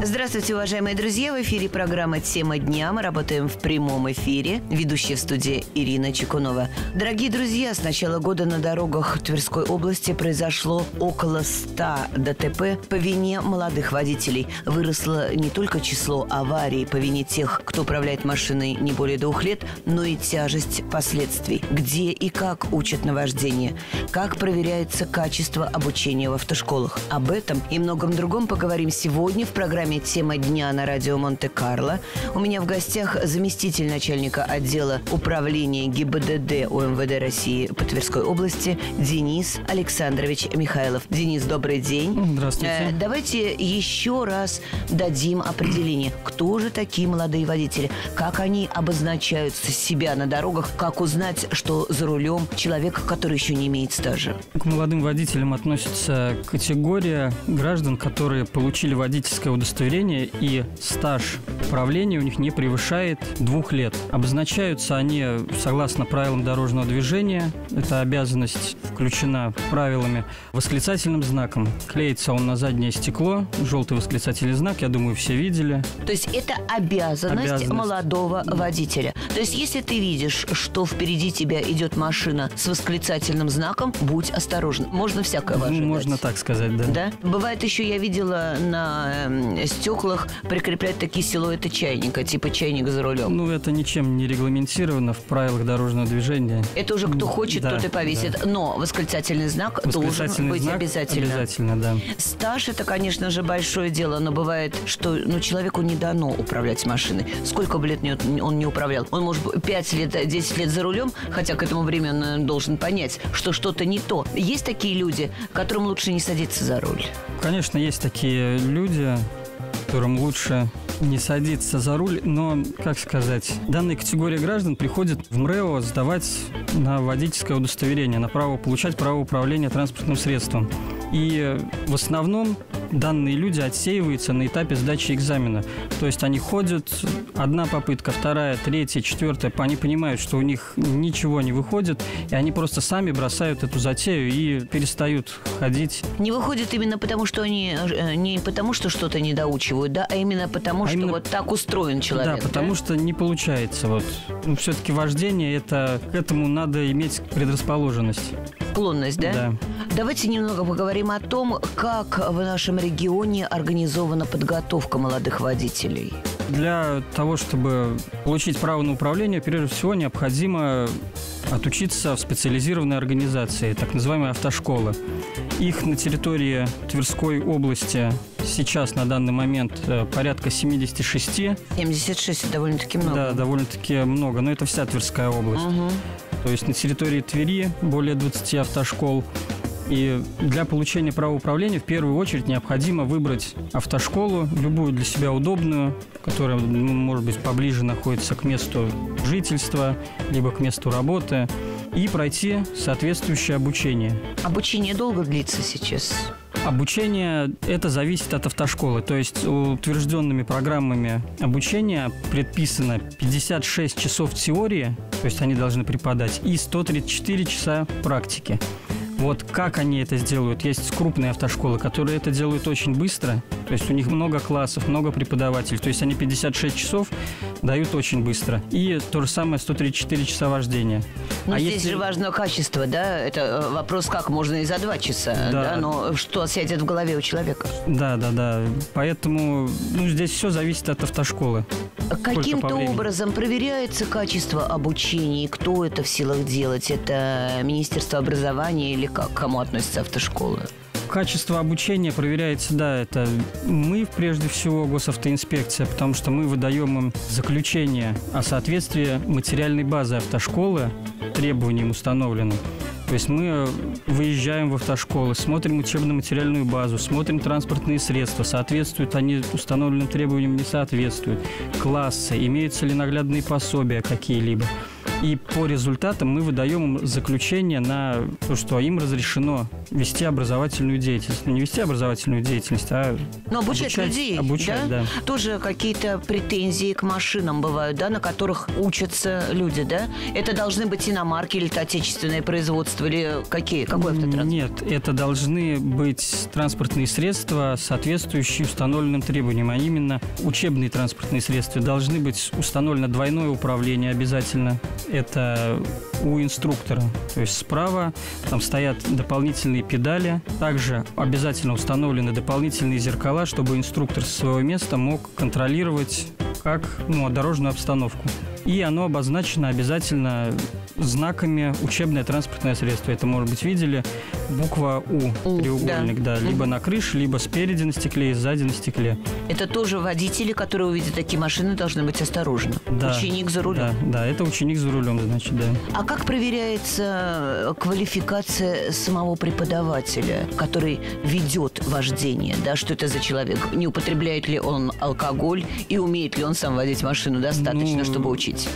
Здравствуйте, уважаемые друзья! В эфире программа «Тема дня». Мы работаем в прямом эфире. Ведущая в студии Ирина Чекунова. Дорогие друзья, с начала года на дорогах Тверской области произошло около 100 ДТП по вине молодых водителей. Выросло не только число аварий по вине тех, кто управляет машиной не более 2 лет, но и тяжесть последствий. Где и как учат на вождение? Как проверяется качество обучения в автошколах? Об этом и многом другом поговорим сегодня в программе «Тема дня» на радио Монте-Карло. У меня в гостях заместитель начальника отдела управления ГИБДД УМВД России по Тверской области Денис Александрович Михайлов. Денис, добрый день. Здравствуйте. Давайте еще раз дадим определение. Кто же такие молодые водители? Как они обозначают себя на дорогах? Как узнать, что за рулем человек, который еще не имеет стажа? К молодым водителям относится категория граждан, которые получили водительское удостоверение, и стаж управления у них не превышает 2 лет. Обозначаются они согласно правилам дорожного движения. Эта обязанность включена правилами восклицательным знаком. Клеится он на заднее стекло, желтый восклицательный знак, я думаю, все видели. То есть это обязанность молодого водителя. То есть если ты видишь, что впереди тебя идет машина с восклицательным знаком, будь осторожен. Можно всякое ожидать. Можно так сказать, да. Да? Бывает еще, я видела на стеклах прикрепляют такие силуэты чайника, типа чайник за рулем. Это ничем не регламентировано в правилах дорожного движения. Это уже кто хочет, тот и повесит. Да. Но восклицательный знак должен быть обязательно. Обязательно, да. Стаж – это, конечно же, большое дело, но бывает, что человеку не дано управлять машиной. Сколько бы лет он не управлял? Он может 5 лет, 10 лет за рулем, хотя к этому времени он должен понять, что что-то не то. Есть такие люди, которым лучше не садиться за руль? Конечно, есть такие люди, которым лучше не садиться за руль, но, как сказать, данная категория граждан приходит в МРЭО сдавать на водительское удостоверение, на право получать право управления транспортным средством. И в основном данные люди отсеиваются на этапе сдачи экзамена. То есть они ходят, 1 попытка, 2, 3, 4, они понимают, что у них ничего не выходит, и они просто сами бросают эту затею и перестают ходить. Не выходит именно потому, что они не потому, что что-то не доучивают, да, а именно потому, что вот так устроен человек. Да, потому что не получается. Все-таки вождение к этому надо иметь предрасположенность. Склонность, да? Да. Давайте немного поговорим о том, как в нашем регионе организована подготовка молодых водителей. Для того, чтобы получить право на управление, прежде всего необходимо отучиться в специализированной организации, так называемой автошколы. Их на территории Тверской области сейчас на данный момент порядка 76. 76 довольно-таки много. Да, довольно-таки много, но это вся Тверская область. Угу. То есть на территории Твери более 20 автошкол. И для получения права управления в первую очередь необходимо выбрать автошколу, любую для себя удобную, которая, может быть, поближе находится к месту жительства, либо к месту работы, и пройти соответствующее обучение. Обучение долго длится сейчас? Обучение – это зависит от автошколы. То есть утвержденными программами обучения предписано 56 часов теории, то есть они должны преподать, и 134 часа практики. Вот как они это сделают? Есть крупные автошколы, которые это делают очень быстро. То есть у них много классов, много преподавателей. То есть они 56 часов дают очень быстро. И то же самое 134 часа вождения. Но здесь же важно качество, да? Это вопрос, как можно и за 2 часа, да? Но что сядет в голове у человека? Да. Поэтому здесь все зависит от автошколы. Каким-то образом проверяется качество обучения? И кто это в силах делать? Это Министерство образования или к кому относится автошкола? Качество обучения проверяется, это мы, прежде всего, госавтоинспекция, потому что мы выдаем им заключение о соответствии материальной базы автошколы требованиям установленным. То есть мы выезжаем в автошколы, смотрим учебно-материальную базу, смотрим транспортные средства, соответствуют они установленным требованиям, не соответствуют, классы, имеются ли наглядные пособия какие-либо. И по результатам мы выдаем им заключение на то, что им разрешено вести образовательную деятельность. Не вести образовательную деятельность, а обучать людей. Обучать, да? Тоже какие-то претензии к машинам бывают, да, на которых учатся люди, да? Это должны быть иномарки или это отечественное производство, или какой автотранспорт? Нет, это должны быть транспортные средства, соответствующие установленным требованиям, а именно учебные транспортные средства. Должны быть установлено двойное управление обязательно. Это у инструктора. То есть справа там стоят дополнительные педали. Также обязательно установлены дополнительные зеркала, чтобы инструктор со своего места мог контролировать дорожную обстановку. И оно обозначено обязательно знаками «учебное транспортное средство». Это, может быть, видели буква «У», треугольник, да. Либо на крыше, либо спереди на стекле и сзади на стекле. Это тоже водители, которые увидят такие машины, должны быть осторожны. Да, ученик за рулем. Да, это ученик за рулем, значит, да. А как проверяется квалификация самого преподавателя, который ведет вождение? Да, что это за человек? Не употребляет ли он алкоголь и умеет ли он сам водить машину достаточно, чтобы учить?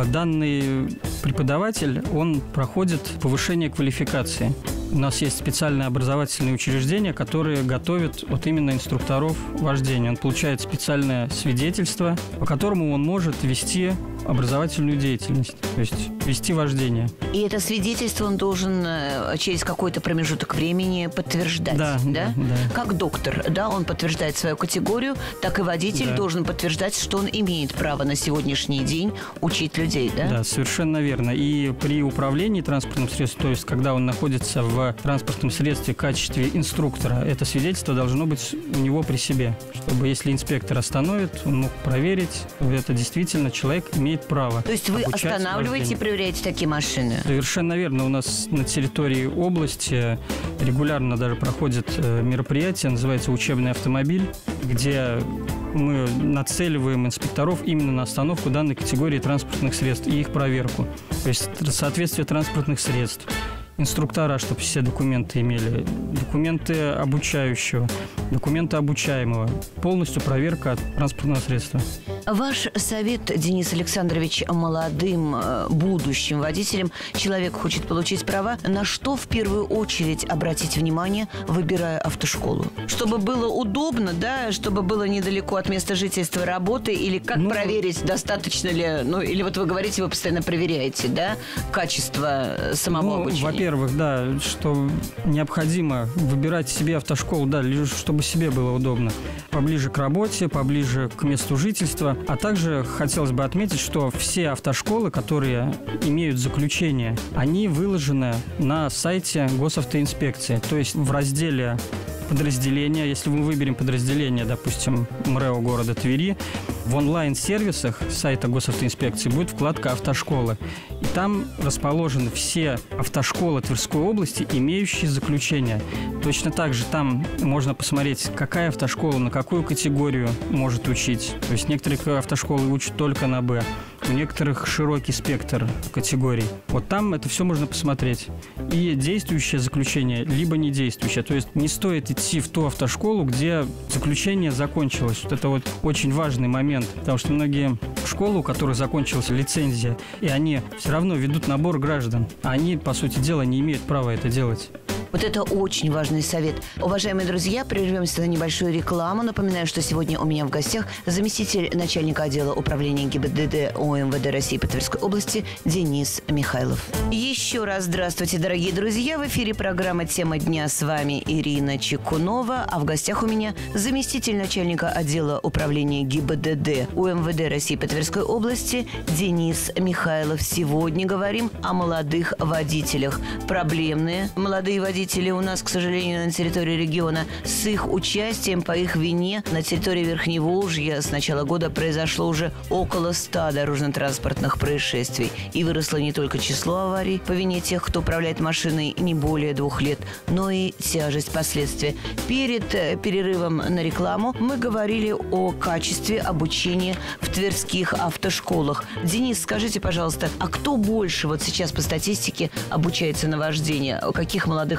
Данный преподаватель, он проходит повышение квалификации. У нас есть специальные образовательные учреждения, которые готовят именно инструкторов вождения. Он получает специальное свидетельство, по которому он может вести образовательную деятельность, то есть вести вождение. И это свидетельство он должен через какой-то промежуток времени подтверждать, да? Да. Как доктор, да, он подтверждает свою категорию, так и водитель должен подтверждать, что он имеет право на сегодняшний день учить людей, да? Да, совершенно верно. И при управлении транспортным средством, то есть когда он находится в транспортном средстве в качестве инструктора, это свидетельство должно быть у него при себе, чтобы если инспектор остановит, он мог проверить, это действительно человек имеет право. То есть вы останавливаете и проверяете такие машины? Совершенно верно. У нас на территории области регулярно даже проходит мероприятие, называется «Учебный автомобиль», где мы нацеливаем инспекторов именно на остановку данной категории транспортных средств и их проверку. То есть соответствие транспортных средств, инструктора, чтобы все документы имели, документы обучающего, документы обучаемого, полностью проверка транспортного средства. Ваш совет, Денис Александрович, молодым будущим водителям, человек хочет получить права, на что в первую очередь обратить внимание, выбирая автошколу? Чтобы было удобно, да, чтобы было недалеко от места жительства, работы, или как проверить, достаточно ли, или вот вы говорите, вы постоянно проверяете, да, качество самого обучения? Во-первых, да, что необходимо выбирать себе автошколу, да, лишь чтобы себе было удобно. Поближе к работе, поближе к месту жительства. А также хотелось бы отметить, что все автошколы, которые имеют заключение, они выложены на сайте госавтоинспекции. То есть в разделе подразделения, если мы выберем подразделение, допустим, МРЭО города Твери, в онлайн-сервисах сайта госавтоинспекции будет вкладка «Автошколы». И там расположены все автошколы Тверской области, имеющие заключение. Точно так же там можно посмотреть, какая автошкола на какую категорию может учить. То есть некоторые автошколы учат только на «Б», у некоторых широкий спектр категорий. Вот там это все можно посмотреть. И действующее заключение, либо не действующее. То есть не стоит идти в ту автошколу, где заключение закончилось. Вот это вот очень важный момент. Потому что многие школы, у которых закончилась лицензия, и они все равно ведут набор граждан. А они, по сути дела, не имеют права это делать. Вот это очень важный совет. Уважаемые друзья, прервемся на небольшую рекламу. Напоминаю, что сегодня у меня в гостях заместитель начальника отдела управления ГИБДД УМВД России по Тверской области Денис Михайлов. Еще раз здравствуйте, дорогие друзья. В эфире программа «Тема дня». С вами Ирина Чекунова. А в гостях у меня заместитель начальника отдела управления ГИБДД УМВД России по Тверской области Денис Михайлов. Сегодня говорим о молодых водителях. Проблемные молодые водители у нас, к сожалению, на территории региона. С их участием, по их вине, на территории Верхневолжья с начала года произошло уже около 100 дорожно-транспортных происшествий. И выросло не только число аварий по вине тех, кто управляет машиной не более 2 лет, но и тяжесть последствий. Перед перерывом на рекламу мы говорили о качестве обучения в тверских автошколах. Денис, скажите, пожалуйста, а кто больше вот сейчас по статистике обучается на вождение? Каких молодых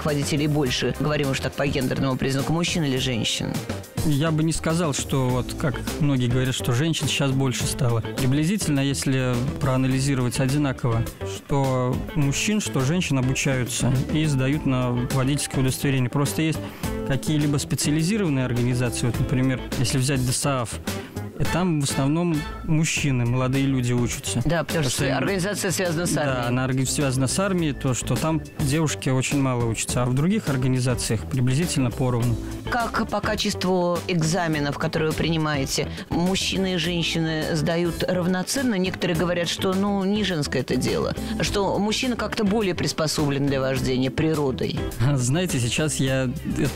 водителей больше, говорим уж так по гендерному признаку, мужчин или женщин? Я бы не сказал, что вот как многие говорят, что женщин сейчас больше стало. Приблизительно, если проанализировать одинаково, что мужчин, что женщин обучаются и сдают на водительское удостоверение. Просто есть какие-либо специализированные организации, вот, например, если взять ДОСААФ, и там в основном мужчины, молодые люди учатся. Да, потому что организация связана с армией. Да, она связана с армией, то, что там девушки очень мало учатся, а в других организациях приблизительно поровну. Как по качеству экзаменов, которые вы принимаете, мужчины и женщины сдают равноценно? Некоторые говорят, что не женское это дело, что мужчина как-то более приспособлен для вождения природой. Знаете, сейчас я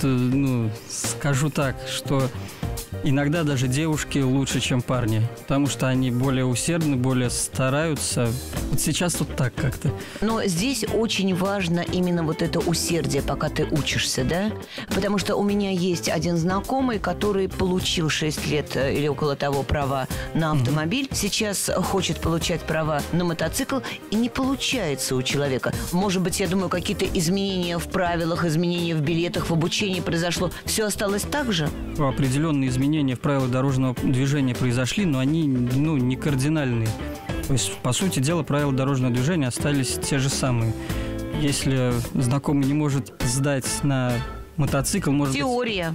скажу так, что иногда даже девушки лучше, чем парни, потому что они более усердны, более стараются. Вот сейчас вот так как-то. Но здесь очень важно именно вот это усердие, пока ты учишься, да? Потому что у меня есть один знакомый, который получил 6 лет или около того права на автомобиль. Сейчас хочет получать права на мотоцикл, и не получается у человека. Может быть, я думаю, какие-то изменения в правилах, изменения в билетах, в обучении произошло. Все осталось так же? Определенные изменения в правилах дорожного движения произошли, но они не кардинальные. То есть, по сути дела, правила дорожного движения остались те же самые. Если знакомый не может сдать на мотоцикл, может теория,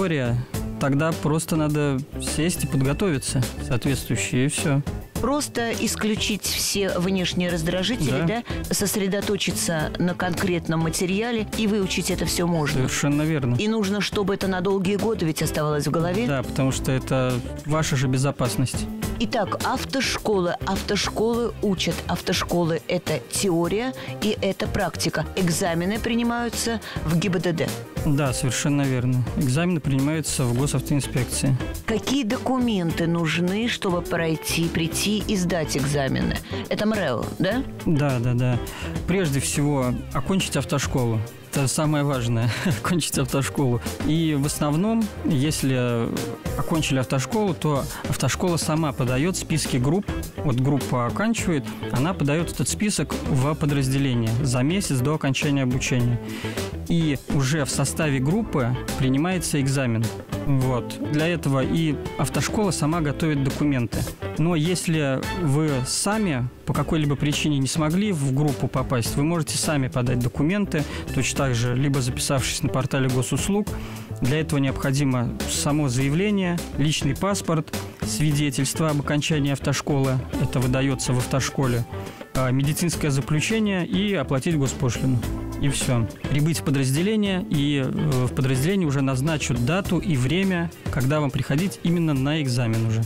тогда просто надо сесть и подготовиться соответствующе, и все. Просто исключить все внешние раздражители, да? Сосредоточиться на конкретном материале и выучить это все можно. Совершенно верно. И нужно, чтобы это на долгие годы ведь оставалось в голове. Да, потому что это ваша же безопасность. Итак, автошколы учат. Автошколы – это теория и это практика. Экзамены принимаются в ГИБДД. Да, совершенно верно. Экзамены принимаются в госавтоинспекции. Какие документы нужны, чтобы прийти и сдать экзамены? Это МРЭО, да? Да. Прежде всего, окончить автошколу. Это самое важное – окончить автошколу. И в основном, если окончили автошколу, то автошкола сама подает списки групп. Вот группа оканчивает, она подает этот список в подразделение за месяц до окончания обучения. И уже в составе группы принимается экзамен. Вот. Для этого и автошкола сама готовит документы. Но если вы сами по какой-либо причине не смогли в группу попасть, вы можете сами подать документы, точно так же, либо записавшись на портале госуслуг. Для этого необходимо само заявление, личный паспорт, свидетельство об окончании автошколы, это выдается в автошколе, медицинское заключение и оплатить госпошлину. И все. Прибыть в подразделение, и в подразделении уже назначат дату и время, когда вам приходить именно на экзамен уже.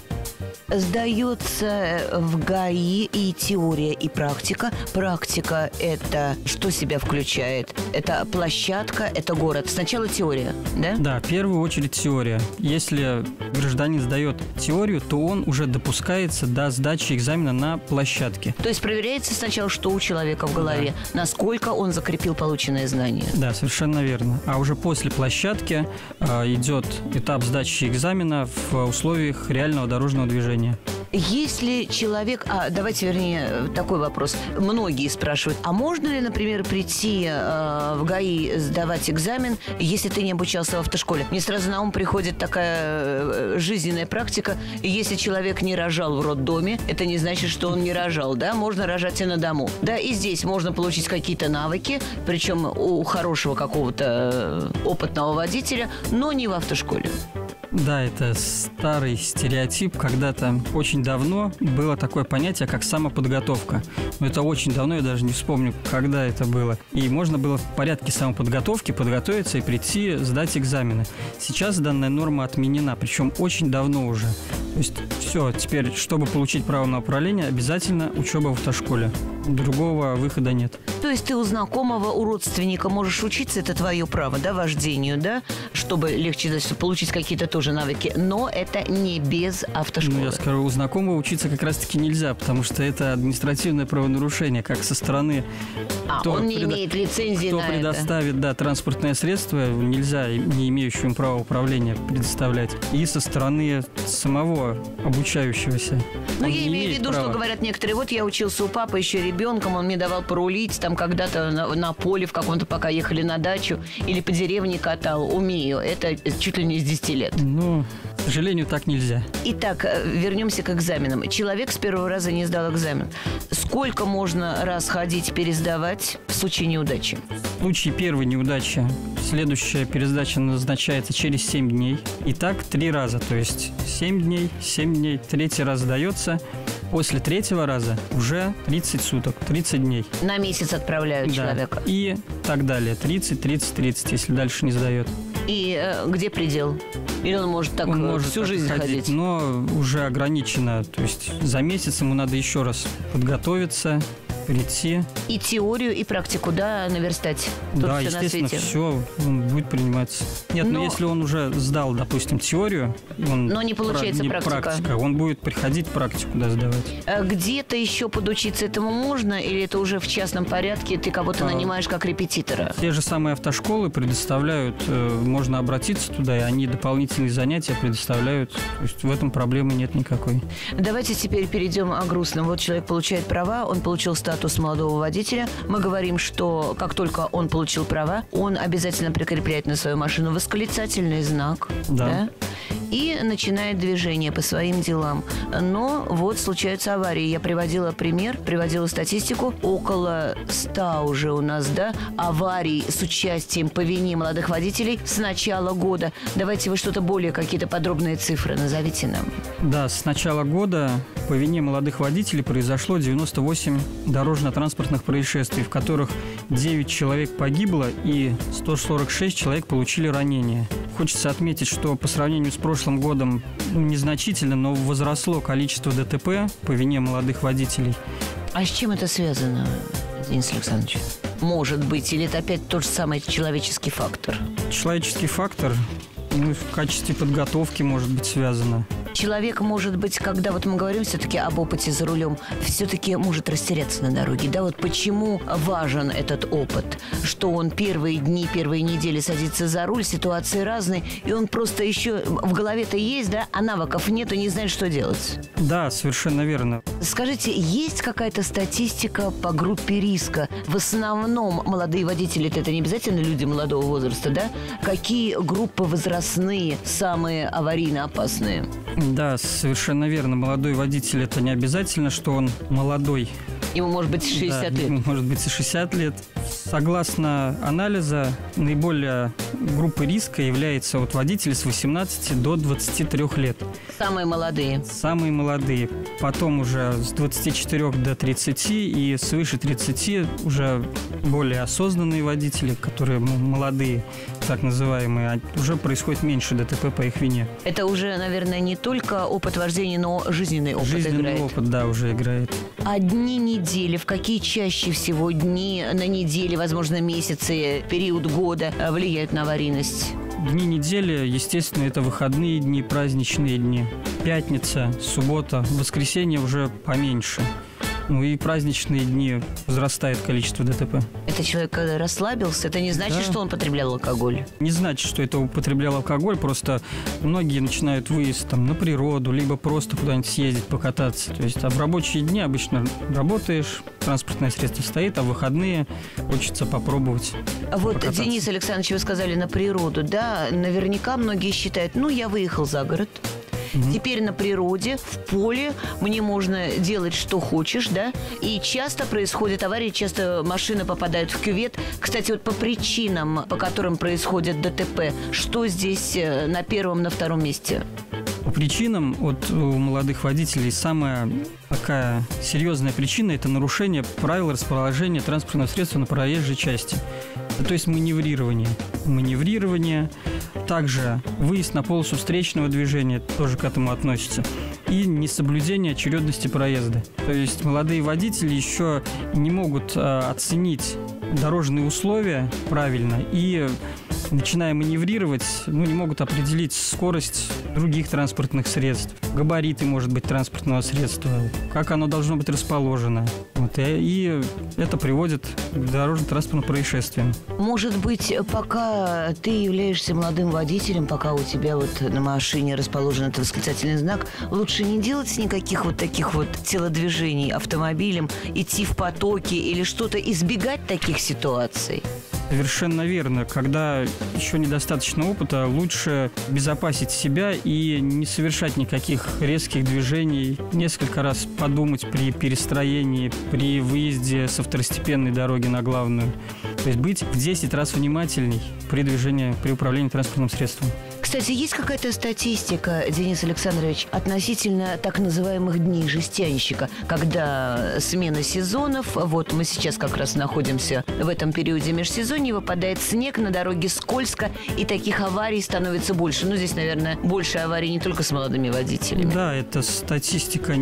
Сдается в ГАИ и теория, и практика. Практика – это что себя включает? Это площадка, это город. Сначала теория, да? Да, в первую очередь теория. Если гражданин сдает теорию, то он уже допускается до сдачи экзамена на площадке. То есть проверяется сначала, что у человека в голове, насколько он закрепил полученные знания. Да, совершенно верно. А уже после площадки идет этап сдачи экзамена в условиях реального дорожного движения. Если человек... такой вопрос. Многие спрашивают, а можно ли, например, прийти в ГАИ сдавать экзамен, если ты не обучался в автошколе? Мне сразу на ум приходит такая жизненная практика. Если человек не рожал в роддоме, это не значит, что он не рожал, да? Можно рожать и на дому. Да, и здесь можно получить какие-то навыки, причем у хорошего какого-то опытного водителя, но не в автошколе. Да, это старый стереотип. Когда-то очень давно было такое понятие, как самоподготовка. Но это очень давно, я даже не вспомню, когда это было. И можно было в порядке самоподготовки подготовиться и прийти сдать экзамены. Сейчас данная норма отменена, причем очень давно уже. То есть все, теперь, чтобы получить право на управление, обязательно учеба в автошколе. Другого выхода нет. То есть ты у знакомого, у родственника можешь учиться, это твое право, да, вождению, да, чтобы легче, чтобы получить какие-то тоже навыки, но это не без автошколы. Я скажу, у знакомого учиться как раз-таки нельзя, потому что это административное правонарушение, как со стороны... он не имеет лицензии на это. Кто предоставит, транспортное средство, нельзя не имеющим права управления предоставлять. И со стороны самого обучающегося. Я имею в виду, что говорят некоторые, вот я учился у папы еще ребенком, он мне давал порулить, там когда-то на поле в каком-то, пока ехали на дачу, или по деревне катал. Умею. Это чуть ли не с 10 лет. Ну, к сожалению, так нельзя. Итак, вернемся к экзаменам. Человек с первого раза не сдал экзамен. Сколько можно раз ходить, пересдавать в случае неудачи? В случае первой неудачи следующая пересдача назначается через 7 дней. И так 3 раза. То есть 7 дней, 7 дней, 3-й раз сдается. После 3-го раза уже 30 суток, 30 дней. На месяц отправляют человека. И так далее. 30, 30, 30, если дальше не сдает. И где предел? Или он может так всю жизнь ходить? Но уже ограничено. То есть за месяц ему надо еще раз подготовиться, прийти. И теорию, и практику, да, наверстать? Тут да, все естественно, все он будет приниматься. Нет, но если он уже сдал, допустим, теорию, но не получается практика, он будет приходить практику сдавать. Где-то еще подучиться этому можно? Или это уже в частном порядке, ты кого-то нанимаешь как репетитора? Те же самые автошколы предоставляют, можно обратиться туда, и они дополнительные занятия предоставляют. То есть в этом проблемы нет никакой. Давайте теперь перейдем о грустном. Вот человек получает права, он получил статус молодого водителя. Мы говорим, что как только он получил права, он обязательно прикрепляет на свою машину восклицательный знак. Да? И начинает движение по своим делам. Но вот случаются аварии. Я приводила пример, приводила статистику. Около 100 уже у нас, аварий с участием по вине молодых водителей с начала года. Давайте вы что-то более, какие-то подробные цифры назовите нам. Да, с начала года по вине молодых водителей произошло 98 дорожно-транспортных происшествий, в которых 9 человек погибло и 146 человек получили ранения. Хочется отметить, что по сравнению с прошлым годом незначительно, но возросло количество ДТП по вине молодых водителей. А с чем это связано, Денис Александрович? Может быть, или это опять тот же самый человеческий фактор? Человеческий фактор в качестве подготовки может быть связано. Человек, может быть, когда вот мы говорим все-таки об опыте за рулем, все-таки может растеряться на дороге. Да, вот почему важен этот опыт? Что он первые дни, первые недели садится за руль, ситуации разные, и он просто еще в голове-то есть, а навыков нет и не знает, что делать. Да, совершенно верно. Скажите, есть какая-то статистика по группе риска? В основном молодые водители, это не обязательно люди молодого возраста, да? Какие группы возрастные самые аварийно опасные? Да, совершенно верно. Молодой водитель – это не обязательно, что он молодой. Ему может быть 60 лет. Ему может быть и 60 лет. Согласно анализа, наиболее группой риска является от водителей с 18 до 23 лет. Самые молодые. Самые молодые. Потом уже с 24 до 30 и свыше 30 уже более осознанные водители, которые молодые, так называемые, уже происходит меньше ДТП по их вине. Это уже, наверное, не только опыт вождения, но жизненный опыт играет. Жизненный опыт, да, уже играет. А дни недели, в какие чаще всего дни на неделе, возможно, месяцы, период года влияют на аварийность? Дни недели, естественно, это выходные дни, праздничные дни. Пятница, суббота, воскресенье уже поменьше. Ну и праздничные дни возрастает количество ДТП. Это человек расслабился? Это не значит, что он потреблял алкоголь? Не значит, что это употреблял алкоголь. Просто многие начинают выезд на природу, либо просто куда-нибудь съездить, покататься. То есть, а в рабочие дни обычно работаешь, транспортное средство стоит, а в выходные хочется попробовать. Вот, покататься. Денис Александрович, вы сказали на природу, да? Наверняка многие считают, я выехал за город. Теперь на природе, в поле мне можно делать, что хочешь, да? И часто происходят аварии, часто машины попадают в кювет. Кстати, вот по причинам, по которым происходят ДТП, что здесь на первом, на втором месте? По причинам у молодых водителей самая такая серьезная причина – это нарушение правил расположения транспортного средства на проезжей части. То есть маневрирование. Также выезд на полосу встречного движения тоже к этому относится. И несоблюдение очередности проезда. То есть молодые водители еще не могут оценить дорожные условия правильно и начиная маневрировать, не могут определить скорость других транспортных средств, габариты, может быть, транспортного средства, как оно должно быть расположено. И это приводит к дорожно-транспортным происшествиям. Может быть, пока ты являешься молодым водителем, пока у тебя на машине расположен этот восклицательный знак, лучше не делать никаких таких телодвижений автомобилем, идти в потоке или что-то, избегать таких ситуаций? Совершенно верно. Когда еще недостаточно опыта, лучше безопасить себя и не совершать никаких резких движений. Несколько раз подумать при перестроении, при выезде со второстепенной дороги на главную. То есть быть в 10 раз внимательней при управлении транспортным средством. Кстати, есть какая-то статистика, Денис Александрович, относительно так называемых дней жестянщика, когда смена сезонов, мы сейчас как раз находимся в этом периоде межсезонья, выпадает снег, на дороге скользко, и таких аварий становится больше. Здесь, наверное, больше аварий не только с молодыми водителями. Да, эта статистика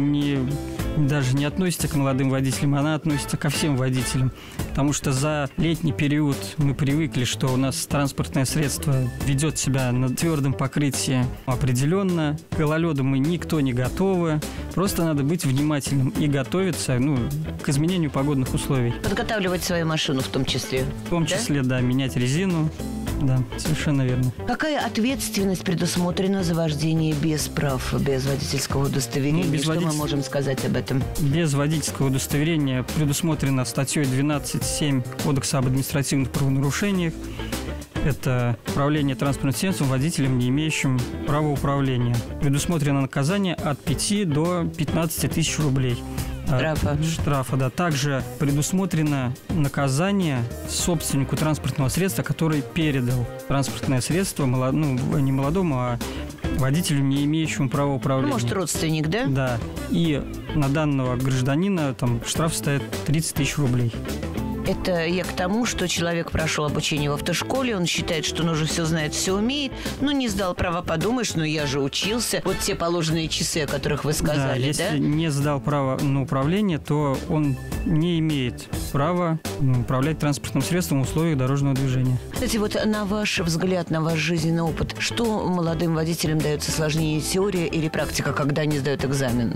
даже не относится к молодым водителям, она относится ко всем водителям. Потому что за летний период мы привыкли, что у нас транспортное средство ведет себя на твердом покрытии определенно. К гололеду мы никто не готовы. Просто надо быть внимательным и готовиться к изменению погодных условий. Подготавливать свою машину в том числе. В том числе, да, менять резину. Да, совершенно верно. Какая ответственность предусмотрена за вождение без прав, без водительского удостоверения? Что мы можем сказать об этом? Без водительского удостоверения предусмотрено статьей 12.7 Кодекса об административных правонарушениях. Это управление транспортным средством водителем, не имеющим права управления. Предусмотрено наказание от 5 до 15 тысяч рублей. Штрафа, да. Также предусмотрено наказание собственнику транспортного средства, который передал транспортное средство не молодому, а водителю, не имеющему права управления. Может, родственник, да? Да. И на данного гражданина штраф составит 30 тысяч рублей. Это я к тому, что человек прошел обучение в автошколе, он считает, что он уже все знает, все умеет, не сдал права, подумаешь, я же учился. Те положенные часы, о которых вы сказали, да? Если не сдал право на управление, то он не имеет права управлять транспортным средством в условиях дорожного движения. Кстати, на ваш взгляд, на ваш жизненный опыт, что молодым водителям дается сложнее, теория или практика, когда они сдают экзамен?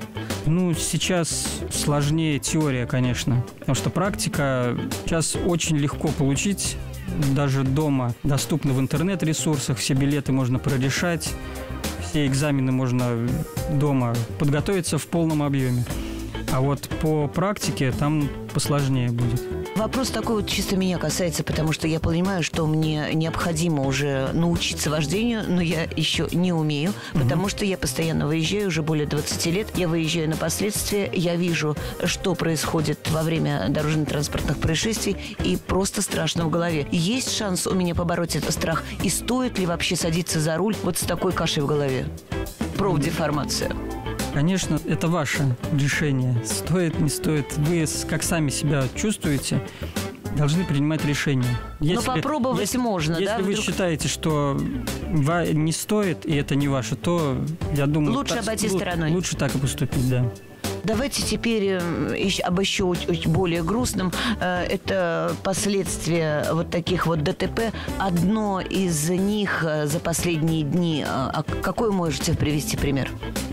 Сейчас сложнее теория, конечно, потому что практика сейчас очень легко получить, даже дома, доступно в интернет-ресурсах, все билеты можно прорешать, все экзамены можно дома подготовиться в полном объеме. А по практике там посложнее будет. Вопрос такой чисто меня касается, потому что я понимаю, что мне необходимо уже научиться вождению, но я еще не умею, потому что я постоянно выезжаю, уже более 20 лет. Я выезжаю на последствия, я вижу, что происходит во время дорожно-транспортных происшествий, и просто страшно в голове. Есть шанс у меня побороть этот страх? И стоит ли вообще садиться за руль с такой кашей в голове? Профдеформация. Конечно, это ваше решение. Стоит, не стоит. Вы, как сами себя чувствуете, должны принимать решение. Но попробовать можно, да? Если вы считаете, что не стоит, и это не ваше, то, я думаю... Лучше обойти стороной. Лучше так и поступить, да. Давайте теперь об еще более грустном. Это последствия таких ДТП. Одно из них за последние дни. Какой можете привести пример?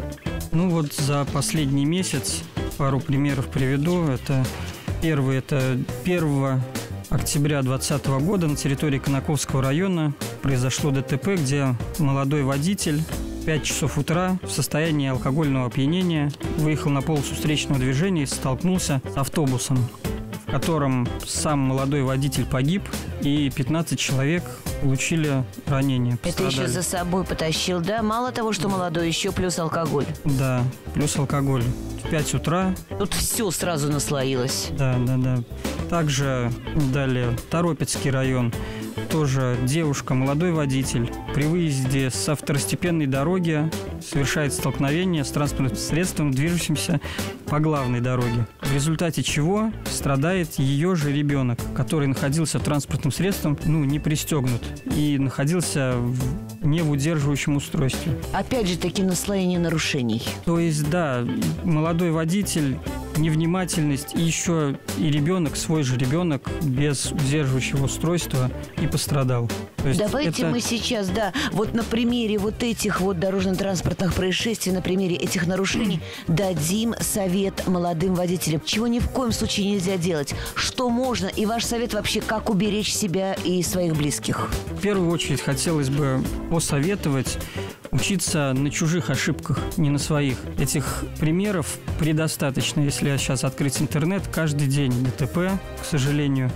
За последний месяц пару примеров приведу. Первый – это 1 октября 2020 года на территории Конаковского района произошло ДТП, где молодой водитель в 5 часов утра в состоянии алкогольного опьянения выехал на полосу встречного движения и столкнулся с автобусом, в котором сам молодой водитель погиб, и 15 человек получили ранения. Это еще за собой потащил, да? Мало того, что молодой, еще плюс алкоголь. Да, плюс алкоголь. В 5 утра. Тут все сразу наслоилось. Да. Также далее Торопецкий район. Тоже девушка, молодой водитель, при выезде со второстепенной дороги совершает столкновение с транспортным средством, движущимся по главной дороге. В результате чего страдает ее же ребенок, который находился в транспортном средстве, не пристегнут, и находился не в удерживающем устройстве. Опять же таки наслоение нарушений. То есть, да, молодой водитель невнимательность, и еще и ребенок, свой же ребенок, без удерживающего устройства и пострадал. Давайте мы сейчас, вот на примере вот этих вот дорожно-транспортных происшествий, на примере этих нарушений дадим совет молодым водителям. Чего ни в коем случае нельзя делать, что можно, и ваш совет вообще, как уберечь себя и своих близких. В первую очередь хотелось бы посоветовать учиться на чужих ошибках, не на своих. Этих примеров предостаточно. Если сейчас открыть интернет, каждый день ДТП, к сожалению.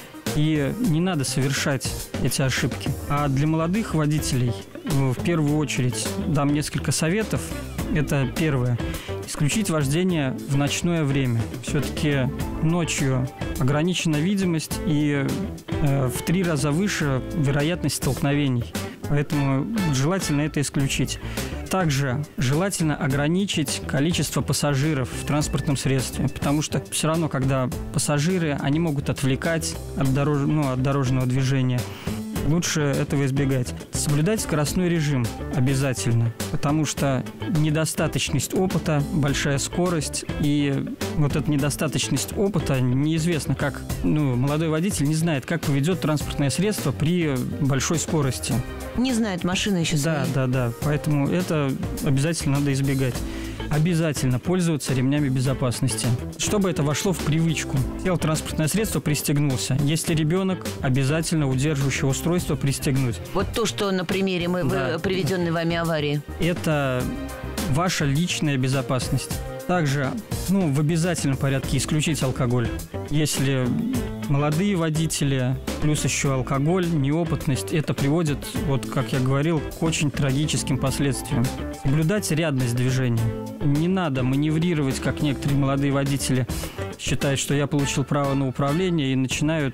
И не надо совершать эти ошибки. А для молодых водителей, в первую очередь, дам несколько советов. Это первое. Исключить вождение в ночное время. Все-таки ночью ограничена видимость и в 3 раза выше вероятность столкновений. Поэтому желательно это исключить. Также желательно ограничить количество пассажиров в транспортном средстве, потому что все равно, когда пассажиры, они могут отвлекать от дорожного движения. Лучше этого избегать. Соблюдать скоростной режим обязательно, потому что недостаточность опыта, большая скорость, и вот эта недостаточность опыта неизвестно, как молодой водитель не знает, как поведет транспортное средство при большой скорости. Не знает машины еще своей. Да. Поэтому это обязательно надо избегать. Обязательно пользоваться ремнями безопасности, чтобы это вошло в привычку. Сел транспортное средство, пристегнулся. Если ребенок, обязательно удерживающее устройство пристегнуть. Вот то, что на примере приведенной вами аварии. Это ваша личная безопасность. Также, в обязательном порядке исключить алкоголь. Если молодые водители, плюс еще алкоголь, неопытность, это приводит, как я говорил, к очень трагическим последствиям. Соблюдать рядность движения. Не надо маневрировать, как некоторые молодые водители считают, что я получил право на управление, и начинают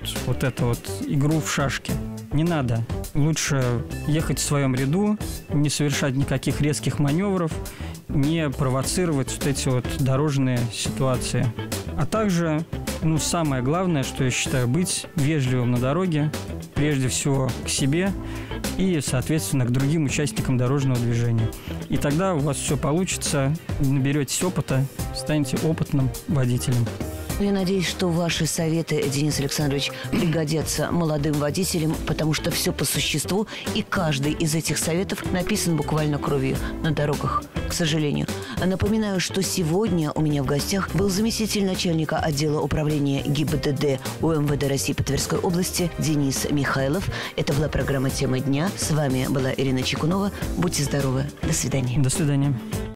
игру в шашки. Не надо. Лучше ехать в своем ряду, не совершать никаких резких маневров, не провоцировать эти дорожные ситуации. А также, самое главное, что я считаю, быть вежливым на дороге, прежде всего к себе и, соответственно, к другим участникам дорожного движения. И тогда у вас все получится, наберетесь опыта, станете опытным водителем. Я надеюсь, что ваши советы, Денис Александрович, пригодятся молодым водителям, потому что все по существу, и каждый из этих советов написан буквально кровью на дорогах, к сожалению. Напоминаю, что сегодня у меня в гостях был заместитель начальника отдела управления ГИБДД УМВД России по Тверской области Денис Михайлов. Это была программа «Тема дня». С вами была Ирина Чекунова. Будьте здоровы. До свидания. До свидания.